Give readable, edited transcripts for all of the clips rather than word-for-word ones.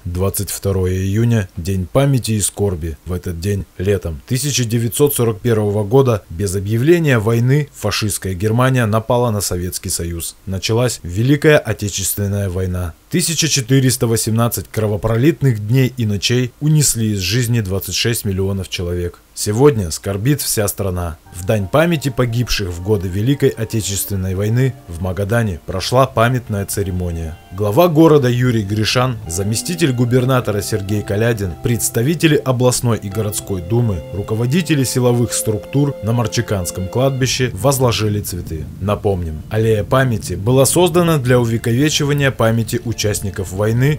22 июня – День памяти и скорби. В этот день, летом 1941 года, без объявления войны, фашистская Германия напала на Советский Союз. Началась Великая Отечественная война. 1418 кровопролитных дней и ночей унесли из жизни 26 миллионов человек. Сегодня скорбит вся страна. В дань памяти погибших в годы Великой Отечественной войны в Магадане прошла памятная церемония. Глава города Юрий Гришан, заместитель губернатора Сергей Калядин, представители областной и городской думы, руководители силовых структур на Марчиканском кладбище возложили цветы. Напомним, аллея памяти была создана для увековечивания памяти участников войны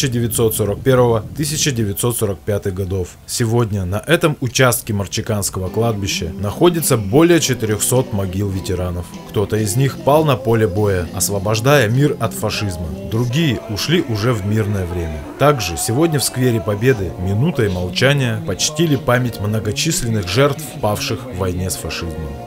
1941-1945 годов. Сегодня на этом участке Марчиканского кладбища находится более 400 могил ветеранов. Кто-то из них пал на поле боя, освобождая мир от фашизма. Другие ушли уже в мирное время. Также сегодня в сквере Победы минутой молчания почтили память многочисленных жертв, павших в войне с фашизмом.